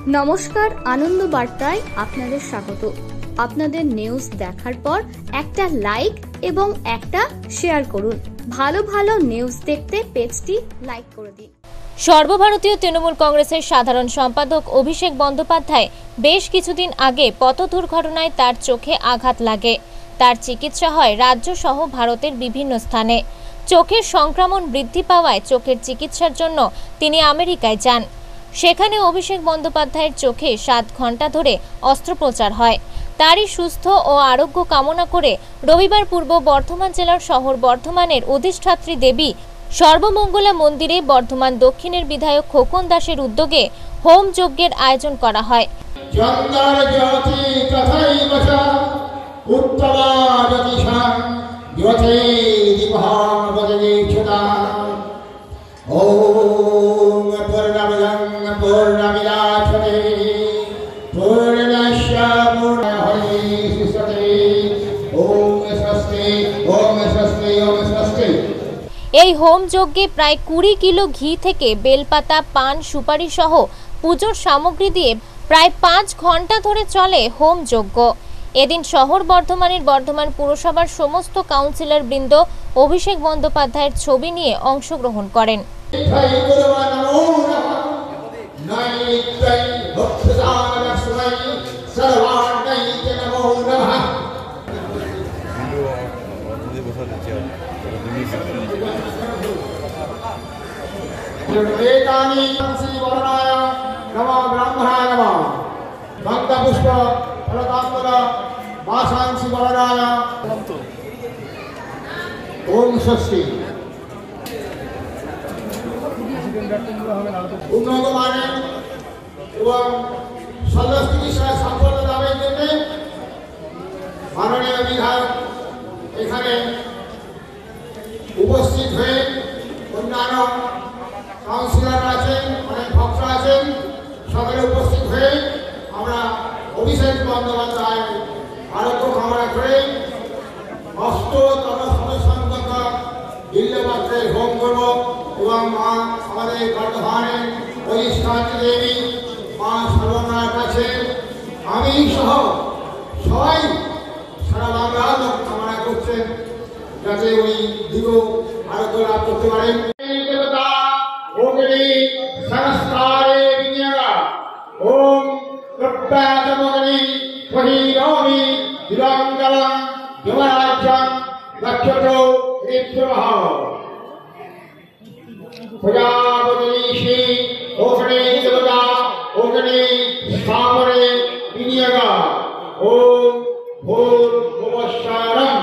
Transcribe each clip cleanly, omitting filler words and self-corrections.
নমস্কার, আনন্দ বার্তায় আপনাদের স্বাগত। আপনাদের নিউজ দেখার পর একটা লাইক এবং একটা শেয়ার করুন। ভালো ভালো নিউজ দেখতে পেজটি লাইক করে দিন। সর্বভারতীয় তৃণমূল কংগ্রেসের সাধারণ সম্পাদক অভিষেক বন্দ্যোপাধ্যায় বেশ কিছুদিন আগে পথ দুর্ঘটনায় তার চোখে আঘাত লাগে। তার চিকিৎসা হয় রাজ্য সহ ভারতের বিভিন্ন স্থানে। চোখের সংক্রমণ বৃদ্ধি পাওয়ায় চোখের চিকিৎসার জন্য তিনি আমেরিকায় যান। সেখানে অভিষেক বন্দ্যোপাধ্যায়ের চোখে 7 ঘন্টা ধরে অস্ত্রোপচার হয়। তারই সুস্থ ও আরোগ্য কামনা করে রবিবার পূর্ব বর্ধমান জেলার শহর বর্ধমানের অধিষ্ঠাত্রী দেবী সর্বমঙ্গলা মন্দিরে বর্ধমান দক্ষিণের বিধায়ক খোকন দাসের উদ্যোগে হোম যজ্ঞের আয়োজন করা হয়। এই হোম যজ্ঞে প্রায় 20 কিলো ঘি থেকে বেলপাতা, পান, সুপারি সহ পুজোর সামগ্রী দিয়ে প্রায় 5 ঘন্টা ধরে চলে হোম যজ্ঞ। এদিন শহর বর্ধমানের বর্ধমান পুরসভার সমস্ত কাউন্সিলর বৃন্দ অভিষেক বন্দ্যোপাধ্যায়ের ছবি নিয়ে অংশগ্রহণ করেন। ओम स्वस्ति उन्नत माने এবং সর্বস্থিতিশীল সাফল্য লাভের জন্য মাননীয় বিধায়ক এখানে উপস্থিত হয়ে অন্যান্য কাউন্সিলর আছেন, অনেক ভক্ত আছেন, সকলে উপস্থিত হয়ে আমরা অভিষেক বন্দ্যোপাধ্যায় আরোগ্য কামনা করে অষ্টতম সংখ্যক বিল্লপাত্রে হোম করব এবং মা আমাদের বর্ধমানের অধিষ্ঠাত্রী দেবী মা সর্বমঙ্গলার কাছে আমি সহ সবাই সারা বাংলা লোক কামনা করছেন যাতে উনি দীর্ঘ আরোগ্য লাভ করতে পারেন। দেবতা অগ্নি সংস্কারে বিনিয়োগা ওম প্রত্যাগমগ্নি পহিরমি দিগঙ্গলং যমরাজ্যং লক্ষ্যতো নিত্যবহ প্রজাপতিষি অগ্নি দেবতা অগ্নি স্থাপরে বিনিয়োগা ওম ভূর্ভুবঃস্বরং।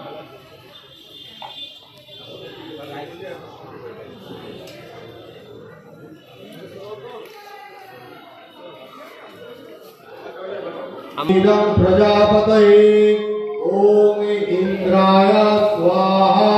इदं प्रजापतये ओम इंद्राय स्वाहा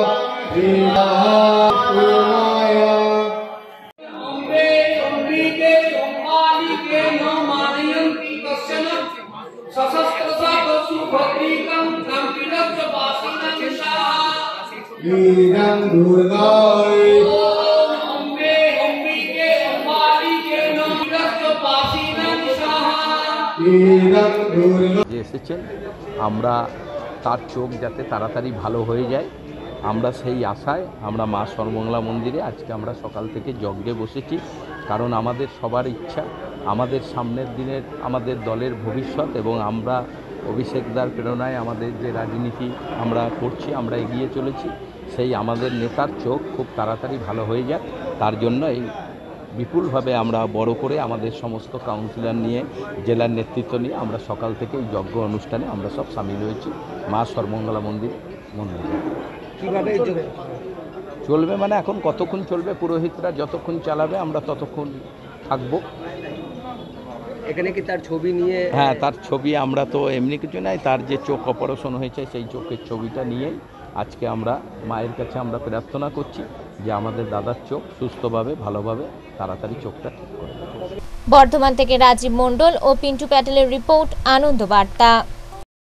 प्रियाय अम्बे अम्बिके ओंकालिके नमानयन्ति कश्चन सशस्त्रसापसु भद्रिकं कम्पितस्य वासिनं शाः इदं दुर्गाय अम्बे अम्बिके ओंकालिके नमानयन्ति वासिनं शाः। যে এসেছেন আমরা তার চোখ যাতে তাড়াতাড়ি ভালো হয়ে যায় আমরা সেই আশায় আমরা মা সর্বমঙ্গলা মন্দিরে আজকে আমরা সকাল থেকে যজ্ঞে বসেছি। কারণ আমাদের সবার ইচ্ছা আমাদের সামনের দিনের আমাদের দলের ভবিষ্যৎ এবং আমরা অভিষেকদার প্রেরণায় আমাদের যে রাজনীতি আমরা করছি আমরা এগিয়ে চলেছি সেই আমাদের নেতার চোখ খুব তাড়াতাড়ি ভালো হয়ে যায় তার জন্য এই বিপুলভাবে আমরা বড় করে আমাদের সমস্ত কাউন্সিলর নিয়ে জেলার নেতৃত্ব নিয়ে আমরা সকাল থেকে এই যজ্ঞ অনুষ্ঠানে আমরা সব সামিল হয়েছি মা সর্বমঙ্গলা মন্দিরে। কীভাবে চলবে মানে এখন কতক্ষণ চলবে, পুরোহিতরা যতক্ষণ চালাবে আমরা ততক্ষণ থাকবো। এখানে কি তার ছবি নিয়ে? হ্যাঁ, তার ছবি আমরা তো এমনি কিছু নাই, তার যে চোখ অপারেশন হয়েছে সেই চোখের ছবিটা নিয়েই আজকে আমরা মায়ের কাছে আমরা প্রার্থনা করছি যে আমাদের দাদার চোখ সুস্থভাবে ভালোভাবে তাড়াতাড়ি চোখটা ঠিক করে। বর্ধমান থেকে রাজীব মণ্ডল ও পিন্টু প্যাটেলের রিপোর্ট, আনন্দ বার্তা।